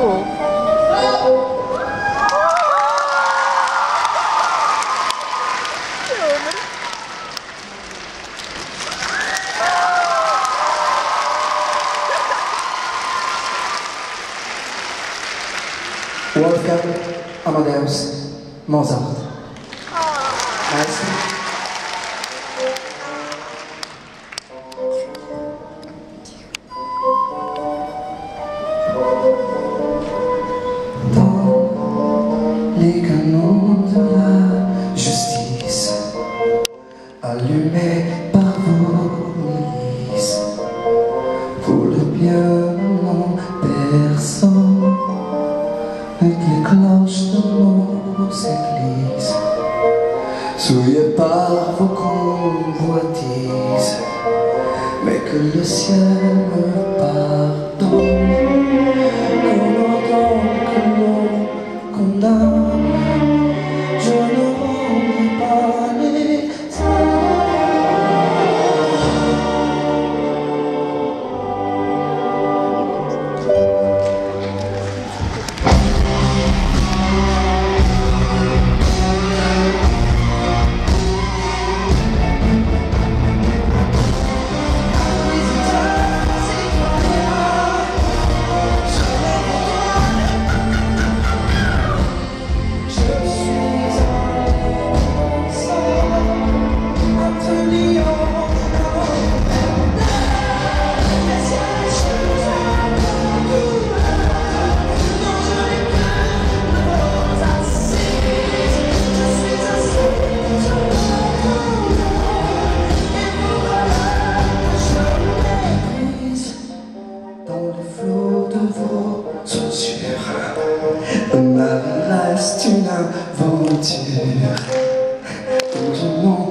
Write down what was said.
Wolfgang Amadeus Mozart. Merci. Les canons de la justice, allumés par vos milices, pour le bien de mon personne, avec les cloches de nos églises, souillées par vos convoitises, mais que le ciel me pardonne. Que l'on condamne, je ne rendrai pas les ma vie reste une aventure où je monte